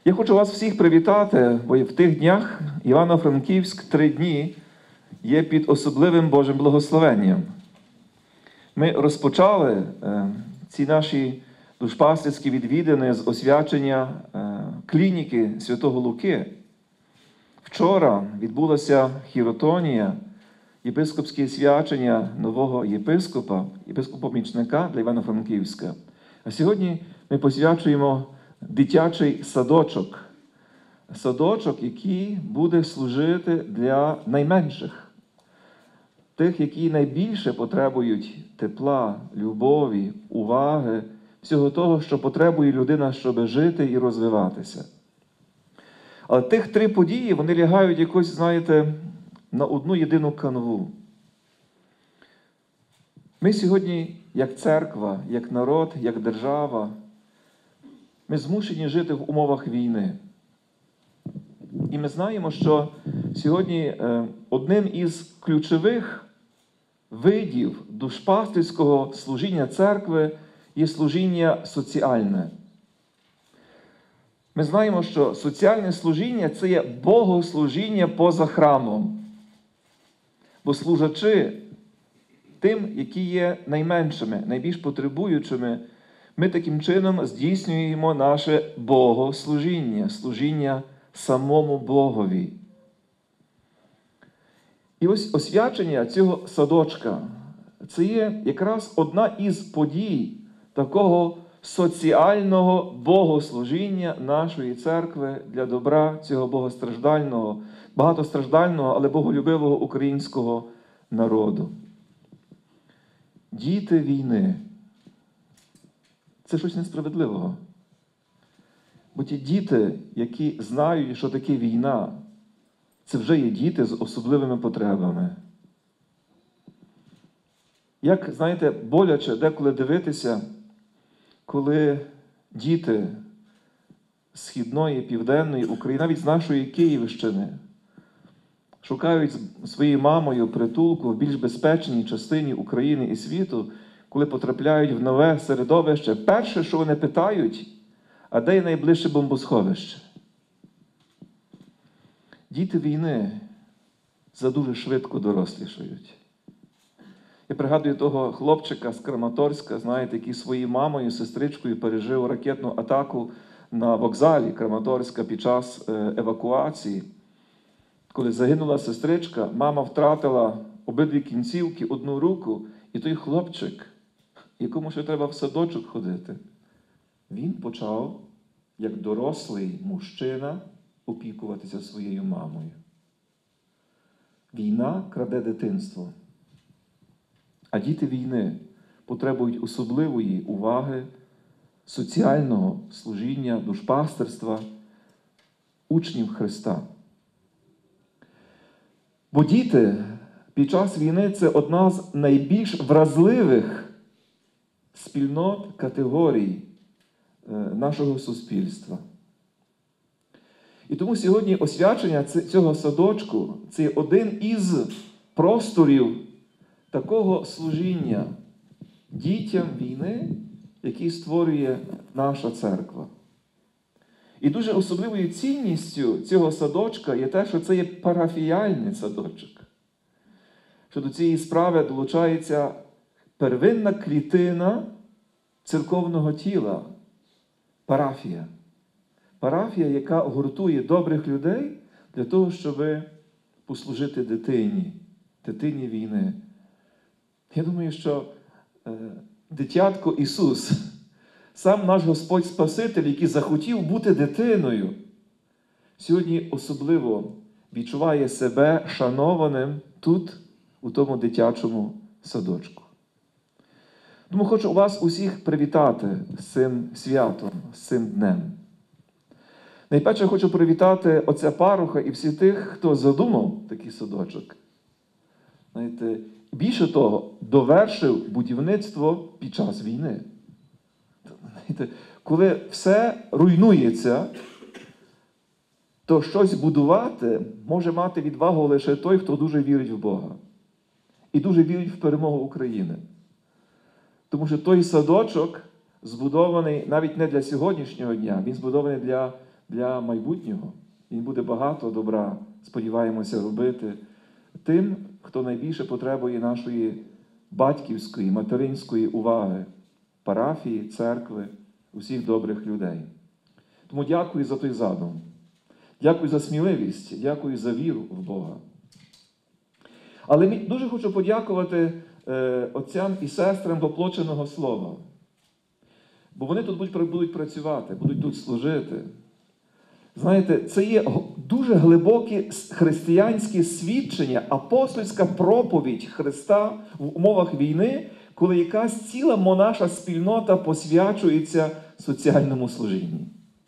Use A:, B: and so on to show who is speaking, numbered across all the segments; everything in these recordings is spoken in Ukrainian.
A: Я хочу вас всіх привітати, бо в тих днях Івано-Франківськ 3 дні є під особливим Божим благословенням. Ми розпочали ці наші душпастерські відвідини з освячення клініки Святого Луки. Вчора відбулася хіротонія, єпископське свячення нового єпископа-помічника для Івано-Франківська. А сьогодні ми посвячуємо дитячий садочок. Садочок, який буде служити для найменших. Тих, які найбільше потребують тепла, любові, уваги, всього того, що потребує людина, щоб жити і розвиватися. Але тих 3 події, вони лягають якось, знаєте, на одну єдину канву. Ми сьогодні, як церква, як народ, як держава, ми змушені жити в умовах війни. І ми знаємо, що сьогодні одним із ключових видів душпастерського служіння церкви є служіння соціальне. Ми знаємо, що соціальне служіння – це є богослужіння поза храмом. Бо служачи тим, які є найменшими, найбільш потребуючими, ми таким чином здійснюємо наше богослужіння, служіння самому Богові. І ось освячення цього садочка – це є якраз одна із подій такого соціального богослужіння нашої церкви для добра цього богостраждального, багатостраждального, але боголюбивого українського народу. Діти війни – це щось несправедливого. Бо ті діти, які знають, що таке війна, це вже є діти з особливими потребами. Як, знаєте, боляче деколи дивитися, коли діти Східної, Південної України, навіть з нашої Київщини, шукають своєю мамою притулку в більш безпечній частині України і світу, коли потрапляють в нове середовище, перше, що вони питають, а де є найближче бомбосховище? Діти війни задуже швидко дорослішають. Я пригадую того хлопчика з Краматорська, знаєте, який своєю мамою, сестричкою пережив ракетну атаку на вокзалі Краматорська під час евакуації. Коли загинула сестричка, мама втратила обидві кінцівки, одну руку, і той хлопчик, якому ще треба в садочок ходити, він почав, як дорослий мужчина, опікуватися своєю мамою. Війна краде дитинство. А діти війни потребують особливої уваги, соціального служіння, душпастерства, учнів Христа. Бо діти під час війни – це одна з найбільш вразливих спільнот, категорій нашого суспільства. І тому сьогодні освячення цього садочку – це один із просторів такого служіння дітям війни, який створює наша церква. І дуже особливою цінністю цього садочка є те, що це є парафіяльний садочок. Що до цієї справи долучається первинна клітина церковного тіла – парафія. Парафія, яка гуртує добрих людей для того, щоб послужити дитині війни. Я думаю, що дитятко Ісус, сам наш Господь Спаситель, який захотів бути дитиною, сьогодні особливо відчуває себе шанованим тут, у тому дитячому садочку. Тому хочу вас усіх привітати з цим святом, з цим днем. Найперше хочу привітати отця пароха і всіх тих, хто задумав такий садочок. Знаєте, більше того, довершив будівництво під час війни. Знаєте, коли все руйнується, то щось будувати може мати відвагу лише той, хто дуже вірить в Бога. І дуже вірить в перемогу України. Тому що той садочок збудований навіть не для сьогоднішнього дня, він збудований для для майбутнього. Він буде багато добра, сподіваємося, робити тим, хто найбільше потребує нашої батьківської, материнської уваги, парафії, церкви, усіх добрих людей. Тому дякую за той задум. Дякую за сміливість, дякую за віру в Бога. Але дуже хочу подякувати отцям і сестрам воплоченого слова. Бо вони тут будуть працювати, будуть тут служити. Знаєте, це є дуже глибоке християнське свідчення, апостольська проповідь Христа в умовах війни, коли якась ціла монаша спільнота посвячується соціальному служінні.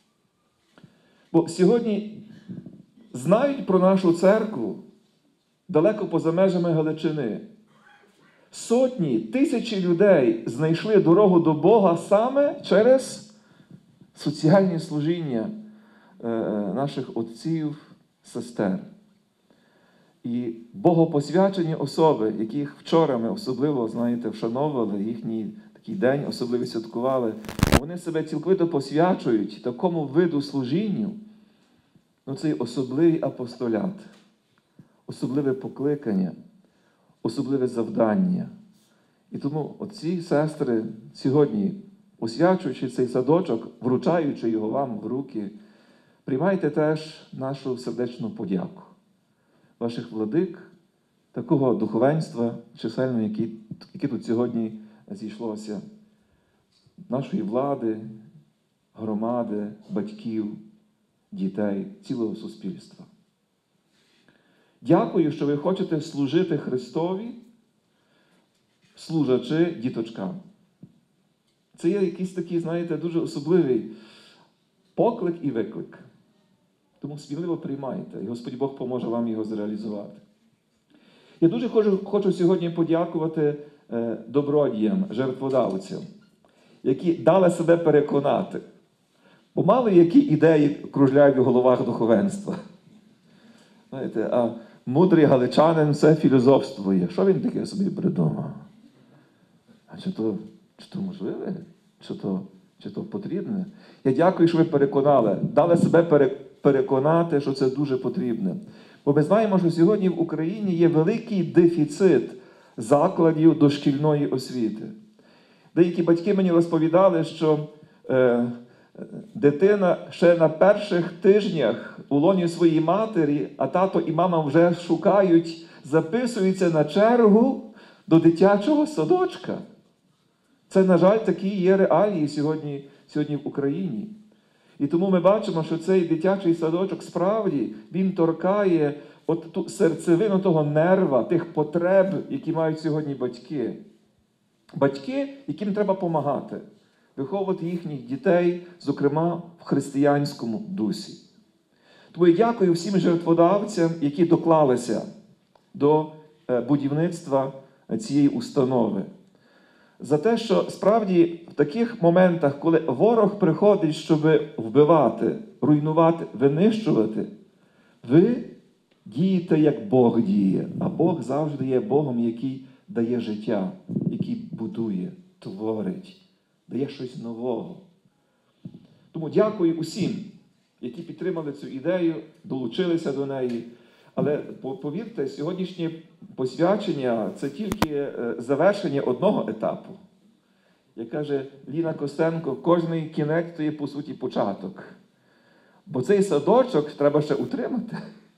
A: Бо сьогодні знають про нашу церкву далеко поза межами Галичини. Сотні, тисячі людей знайшли дорогу до Бога саме через соціальні служіння наших отців, сестер. І богопосвячені особи, яких вчора ми особливо, знаєте, вшановували, їхній такий день особливо святкували, вони себе цілковито посвячують такому виду служінню. Ну, це особливий апостолят, особливе покликання, особливе завдання. І тому отці, сестри, сьогодні, освячуючи цей садочок, вручаючи його вам в руки, приймайте теж нашу сердечну подяку ваших владик, такого духовенства чисельного, яке тут сьогодні зійшлося, нашої влади, громади, батьків, дітей, цілого суспільства. Дякую, що ви хочете служити Христові, служачи діточкам. Це є якийсь такий, знаєте, дуже особливий поклик і виклик. Тому сміливо приймайте, і Господь Бог поможе вам його зреалізувати. Я дуже хочу сьогодні подякувати добродіям, жертводавцям, які дали себе переконати. Бо мало які ідеї кружляють у головах духовенства. Знаєте, а мудрий галичанин все філософствує. Що він таке собі придумав? А чи то можливе? Чи то потрібне? Я дякую, що ви переконали. Дали себе переконати, що це дуже потрібне. Бо ми знаємо, що сьогодні в Україні є великий дефіцит закладів дошкільної освіти. Деякі батьки мені розповідали, що дитина ще на перших тижнях у лоні своїй матері, а тато і мама вже шукають, записуються на чергу до дитячого садочка. Це, на жаль, такі є реалії сьогодні в Україні. І тому ми бачимо, що цей дитячий садочок справді, він торкає от ту серцевину того нерва, тих потреб, які мають сьогодні батьки. Батьки, яким треба допомагати, виховувати їхніх дітей, зокрема, в християнському дусі. Тому я дякую всім жертводавцям, які доклалися до будівництва цієї установи. За те, що справді в таких моментах, коли ворог приходить, щоб вбивати, руйнувати, винищувати, ви дієте, як Бог діє. А Бог завжди є Богом, який дає життя, який будує, творить, дає щось нового. Тому дякую усім, які підтримали цю ідею, долучилися до неї. Але повірте, сьогоднішнє посвячення – це тільки завершення одного етапу. Як каже Ліна Костенко, кожний кінець – то є, по суті, початок. Бо цей садочок треба ще утримати.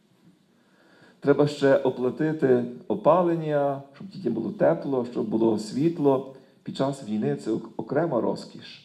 A: Треба ще оплатити опалення, щоб дітям було тепло, щоб було світло. Під час війни це окрема розкіш.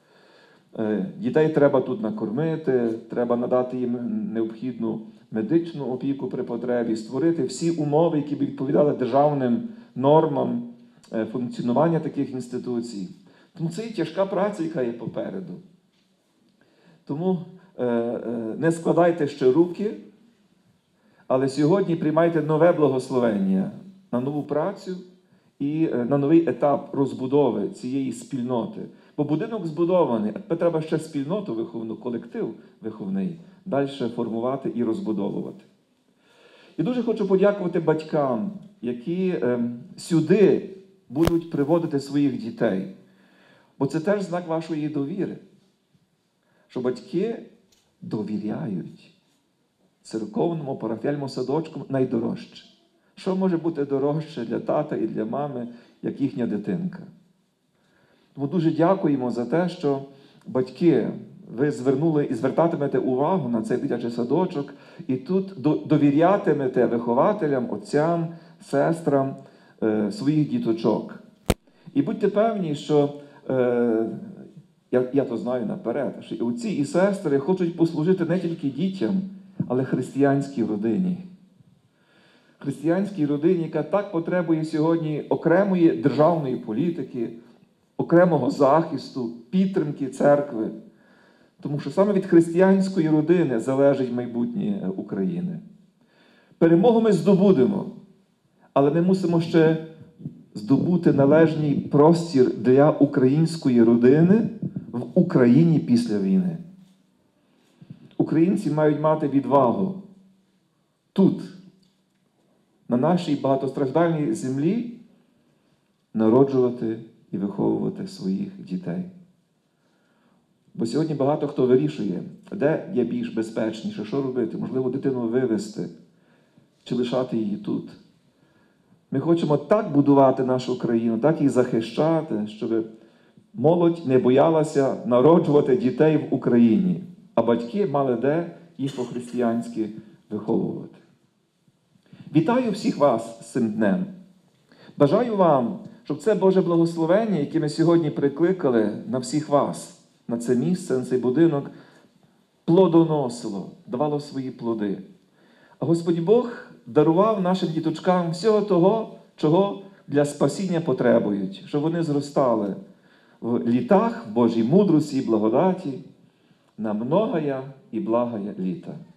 A: Дітей треба тут накормити, треба надати їм необхідну медичну опіку при потребі, створити всі умови, які б відповідали державним нормам функціонування таких інституцій. Тому це і тяжка праця, яка є попереду. Тому не складайте ще руки, але сьогодні приймайте нове благословення на нову працю і на новий етап розбудови цієї спільноти. Бо будинок збудований, а тепер треба ще спільноту виховну, колектив виховний, далі формувати і розбудовувати. І дуже хочу подякувати батькам, які сюди будуть приводити своїх дітей. Бо це теж знак вашої довіри. Що батьки довіряють церковному парафіяльному садочку найдорожче. Що може бути дорожче для тата і для мами, як їхня дитинка? Тому дуже дякуємо за те, що батьки, ви звернули і звертатимете увагу на цей дитячий садочок, і тут довірятимете вихователям, отцям, сестрам своїх діточок. І будьте певні, що, я то знаю наперед, що і отці, і сестри хочуть послужити не тільки дітям, але християнській родині. Християнській родині, яка так потребує сьогодні окремої державної політики, окремого захисту, підтримки церкви. Тому що саме від християнської родини залежить майбутнє України. Перемогу ми здобудемо, але ми мусимо ще здобути належний простір для української родини в Україні після війни. Українці мають мати відвагу тут, на нашій багатостраждальній землі, народжувати і виховувати своїх дітей. Бо сьогодні багато хто вирішує, де є більш безпечніше, що робити, можливо, дитину вивезти чи лишати її тут. Ми хочемо так будувати нашу країну, так її захищати, щоб молодь не боялася народжувати дітей в Україні, а батьки мали де їх по-християнськи виховувати. Вітаю всіх вас з цим днем. Бажаю вам, щоб це Боже благословення, яке ми сьогодні прикликали на всіх вас, на це місце, на цей будинок, плодоносило, давало свої плоди. А Господь Бог дарував нашим діточкам всього того, чого для спасіння потребують, щоб вони зростали в літах, в Божій мудрості і благодаті, на многая і благая літа.